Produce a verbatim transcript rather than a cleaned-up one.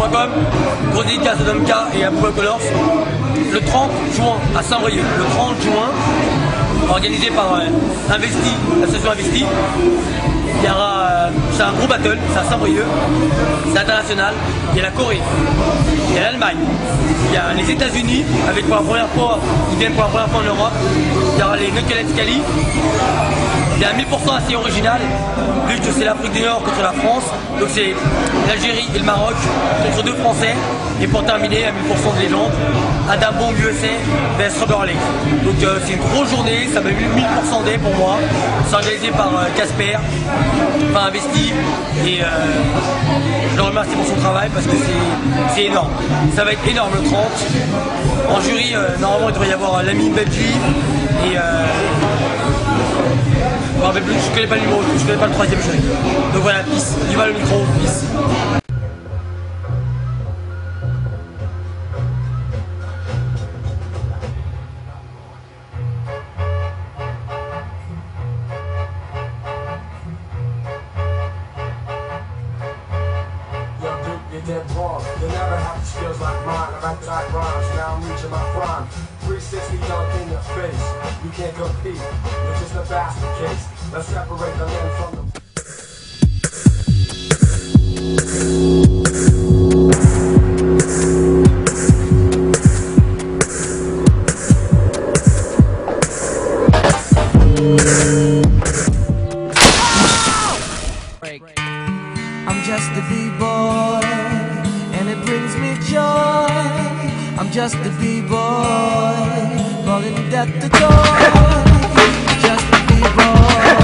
point com, gros dédicace à Domka et à Bouba Colors. Le trente juin à Saint-Brieuc, le trente juin, organisé par euh, Investi, l'association Investi. Il y aura, euh, c'est un gros battle, c'est à Saint-Brieuc, c'est international. Il y a la Corée, il y a l'Allemagne, il y a les États-Unis, avec pour la première fois, ils viennent pour la première fois en Europe. Il y aura les Knuckleheads Cali. Il y a mille pour cent assez original, vu que c'est l'Afrique du Nord contre la France. Donc c'est l'Algérie et le Maroc contre deux Français. Et pour terminer, à mille pour cent de légende, Adam Bong U S A vs Rubber Lake. Donc euh, c'est une grosse journée, ça m'a eu mille pour cent day pour moi. C'est organisé par euh, Casper, enfin Investi. Et euh, je le remercie pour son travail parce que c'est énorme. Ça va être énorme le trente. En jury, euh, normalement il devrait y avoir l'ami Belgi et euh, je ne je connais pas le numéro, je connais pas le troisième jury. Donc voilà, peace, du mal au micro, peace. You're dead wrong. You never have the skills like mine. I write like rhymes. Now I'm reaching my prime. three sixty dunk in your face. You can't compete. You're just a basket case. Let's separate the men from the. I'm just a B-boy, and it brings me joy. I'm just a B-boy, falling death to joy. Just a B-boy.